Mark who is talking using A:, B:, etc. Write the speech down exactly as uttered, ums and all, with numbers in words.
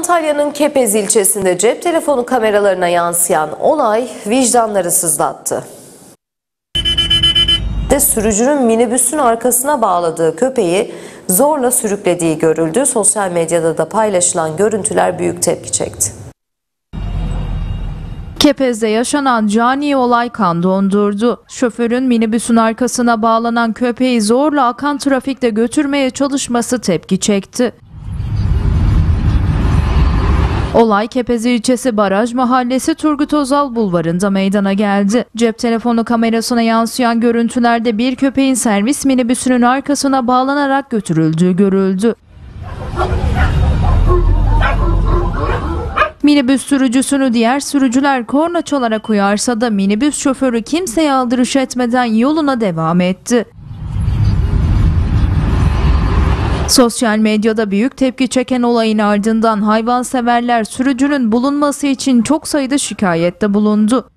A: Antalya'nın Kepez ilçesinde cep telefonu kameralarına yansıyan olay vicdanları sızlattı. De sürücünün minibüsün arkasına bağladığı köpeği zorla sürüklediği görüldü. Sosyal medyada da paylaşılan görüntüler büyük tepki çekti.
B: Kepez'de yaşanan cani olay kan dondurdu. Şoförün minibüsün arkasına bağlanan köpeği zorla akan trafikte götürmeye çalışması tepki çekti. Olay Kepez ilçesi Baraj Mahallesi Turgut Özal Bulvarı'nda meydana geldi. Cep telefonu kamerasına yansıyan görüntülerde bir köpeğin servis minibüsünün arkasına bağlanarak götürüldüğü görüldü. Minibüs sürücüsünü diğer sürücüler korna çalarak uyarsa da minibüs şoförü kimseye aldırış etmeden yoluna devam etti. Sosyal medyada büyük tepki çeken olayın ardından hayvanseverler sürücünün bulunması için çok sayıda şikayette bulundu.